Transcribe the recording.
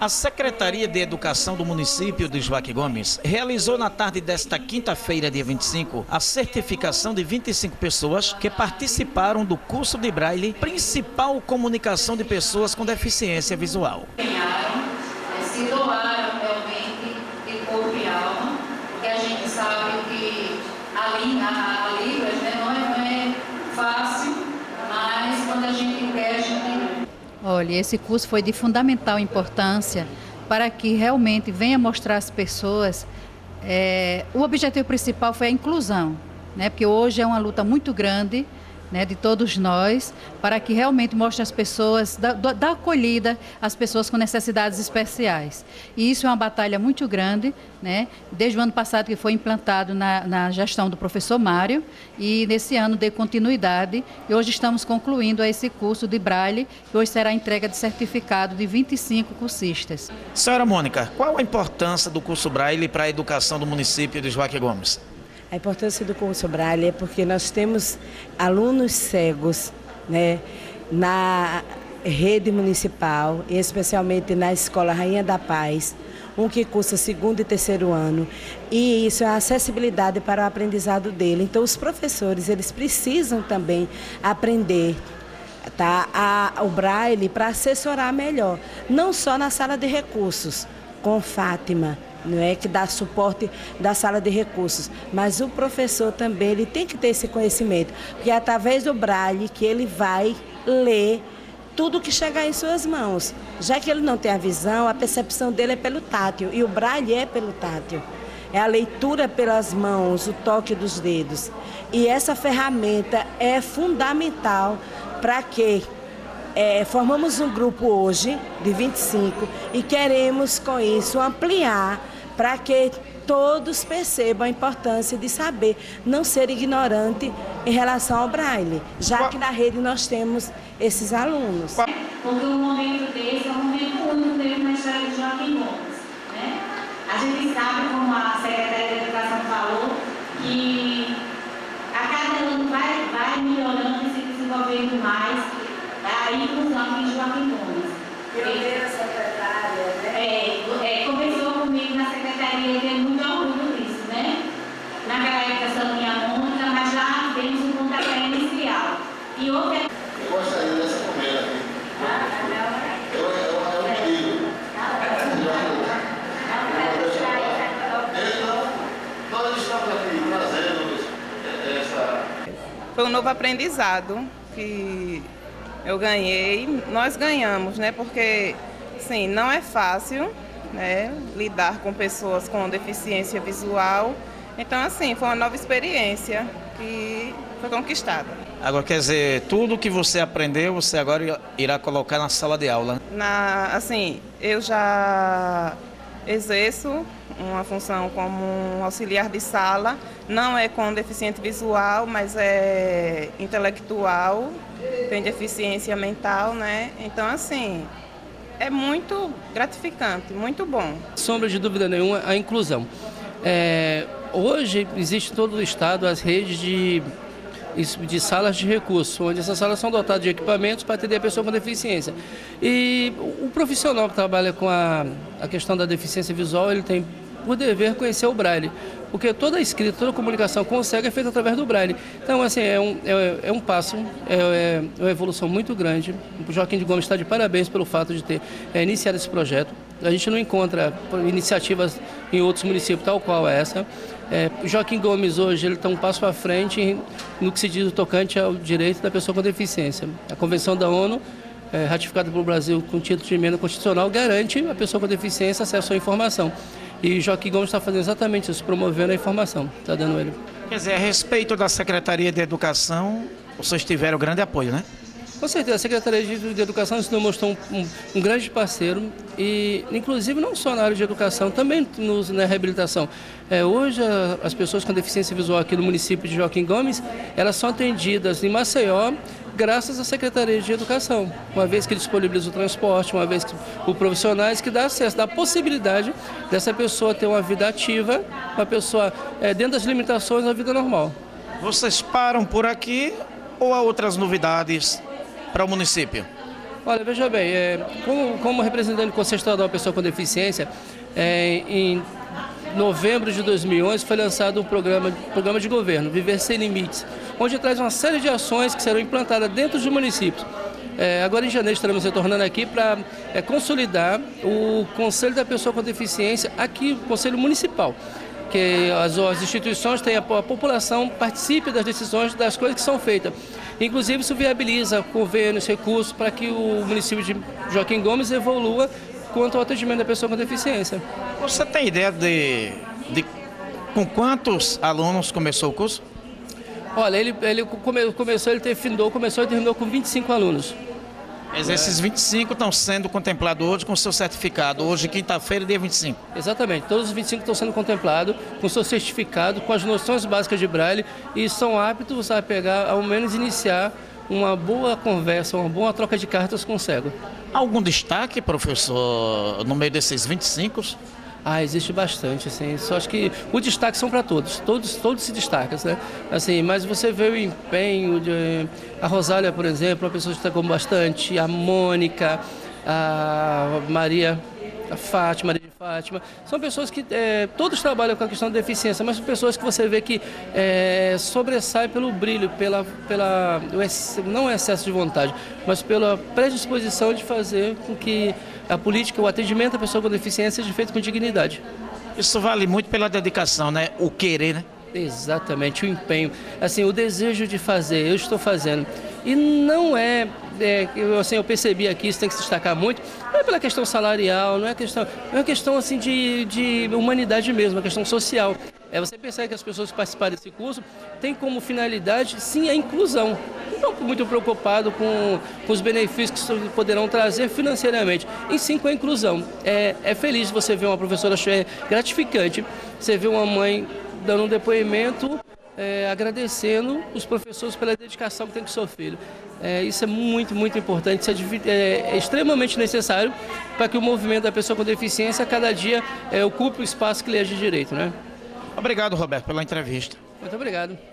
A Secretaria de Educação do município de Joaquim Gomes realizou na tarde desta quinta-feira, dia 25, a certificação de 25 pessoas que participaram do curso de Braille, principal comunicação de pessoas com deficiência visual. Se doaram realmente de corpo e alma, porque a gente sabe que a Libras, né, não é fácil, mas quando a gente quer, a gente... Olha, esse curso foi de fundamental importância para que realmente venha mostrar às pessoas, o objetivo principal foi a inclusão, né? Porque hoje é uma luta muito grande, né, de todos nós, para que realmente mostre às pessoas, da acolhida às pessoas com necessidades especiais. E isso é uma batalha muito grande, né, desde o ano passado que foi implantado na gestão do professor Mário, e nesse ano deu continuidade, e hoje estamos concluindo esse curso de Braille, que hoje será a entrega de certificado de 25 cursistas. Senhora Mônica, qual a importância do curso Braille para a educação do município de Joaquim Gomes? A importância do curso Braille é porque nós temos alunos cegos, né, na rede municipal, e especialmente na Escola Rainha da Paz, que cursa segundo e terceiro ano, e isso é a acessibilidade para o aprendizado dele. Então, os professores, eles precisam também aprender, tá, o Braille para assessorar melhor, não só na sala de recursos, com Fátima, não é, que dá suporte da sala de recursos, mas o professor também ele tem que ter esse conhecimento, porque é através do Braille que ele vai ler tudo que chegar em suas mãos. Já que ele não tem a visão, a percepção dele é pelo tátil, e o Braille é pelo tátil. É a leitura pelas mãos, o toque dos dedos. E essa ferramenta é fundamental para que formamos um grupo hoje de 25 e queremos com isso ampliar para que todos percebam a importância de saber, não ser ignorante em relação ao Braille, já que na rede nós temos esses alunos. Porque um momento desse é um momento único mesmo na história de Joaquim Gomes, né? A gente sabe, como a Secretaria de Educação falou, que a cada ano vai melhorando e se desenvolvendo mais a inclusão aqui em Joaquim Gomes. Primeira secretária, né? Começou comigo na secretaria e tenho muito orgulho disso, né? Naquela época só tinha a Mônica, mas já temos um pontapé inicial. E outra... Eu gostaria dessa comida aqui. É um pedido. Nós estamos aqui trazendo essa... Foi um novo aprendizado que eu ganhei, nós ganhamos, né? Porque, sim, não é fácil, né, lidar com pessoas com deficiência visual. Então, assim, foi uma nova experiência que foi conquistada. Agora, quer dizer, tudo que você aprendeu, você agora irá colocar na sala de aula? Assim, eu já exerço uma função como um auxiliar de sala, não é com deficiente visual, mas é intelectual, tem deficiência mental, né? Então, assim, é muito gratificante, muito bom. Sombra de dúvida nenhuma, a inclusão. Hoje existe em todo o estado as redes de salas de recurso, onde essas salas são dotadas de equipamentos para atender a pessoa com deficiência. E o profissional que trabalha com a questão da deficiência visual, ele tem por dever conhecer o Braille, porque toda a escrita, toda a comunicação com o cego é feita através do Braille. Então, assim, é um passo, é uma evolução muito grande. O Joaquim de Gomes está de parabéns pelo fato de ter iniciado esse projeto. A gente não encontra iniciativas em outros municípios tal qual essa. Joaquim Gomes hoje ele está um passo à frente no que se diz o tocante ao direito da pessoa com deficiência. A Convenção da ONU, ratificada pelo Brasil com título de emenda constitucional, garante a pessoa com deficiência acesso à informação. E Joaquim Gomes está fazendo exatamente isso, promovendo a informação, está dando ele. Quer dizer, a respeito da Secretaria de Educação, vocês tiveram grande apoio, né? Com certeza, a Secretaria de Educação se demonstrou um grande parceiro, e inclusive não só na área de educação, também na reabilitação. Hoje as pessoas com deficiência visual aqui no município de Joaquim Gomes, elas são atendidas em Maceió graças à Secretaria de Educação, uma vez que disponibiliza o transporte, uma vez que os profissionais que dá acesso, dá a possibilidade dessa pessoa ter uma vida ativa, uma pessoa dentro das limitações da vida normal. Vocês param por aqui ou há outras novidades para o município? Olha, veja bem, como representante do Conselho Estadual da Pessoa com Deficiência, em novembro de 2011 foi lançado o programa de governo, Viver Sem Limites, onde traz uma série de ações que serão implantadas dentro dos municípios. Agora em janeiro estaremos retornando aqui para consolidar o Conselho da Pessoa com Deficiência, aqui o Conselho Municipal, que as instituições têm a população participe das decisões das coisas que são feitas. Inclusive isso viabiliza convênios, recursos para que o município de Joaquim Gomes evolua quanto ao atendimento da pessoa com deficiência. Você tem ideia de com quantos alunos começou o curso? Olha, ele começou e terminou com 25 alunos. Mas esses 25 estão sendo contemplados hoje com seu certificado, hoje quinta-feira, dia 25. Exatamente, todos os 25 estão sendo contemplados com seu certificado, com as noções básicas de Braille e são aptos a pegar, ao menos iniciar uma boa conversa, uma boa troca de cartas com o cego. Algum destaque, professor, no meio desses 25? Existe bastante, assim, só acho que o destaque são para todos se destacam, né? Assim, mas você vê o empenho de a Rosália, por exemplo, uma pessoa que destacou bastante, a Mônica, a Maria de Fátima, são pessoas que todos trabalham com a questão da deficiência, mas são pessoas que você vê que sobressaem pelo brilho, não é excesso de vontade, mas pela predisposição de fazer com que a política, o atendimento à pessoa com deficiência seja feito com dignidade. Isso vale muito pela dedicação, né? O querer, né? Exatamente, o empenho, assim, o desejo de fazer, eu estou fazendo. E não eu percebi aqui, isso tem que se destacar muito, não é pela questão salarial, não é uma questão assim de humanidade mesmo, uma questão social. Você pensar que as pessoas que participaram desse curso têm como finalidade, sim, a inclusão. Não muito preocupado com os benefícios que poderão trazer financeiramente, e sim com a inclusão. É feliz você ver uma professora, é gratificante você ver uma mãe dando um depoimento, agradecendo os professores pela dedicação que tem com o seu filho. Isso é muito, muito importante, isso é extremamente necessário para que o movimento da pessoa com deficiência cada dia ocupe o espaço que lhe é de direito, né? Obrigado, Roberto, pela entrevista. Muito obrigado.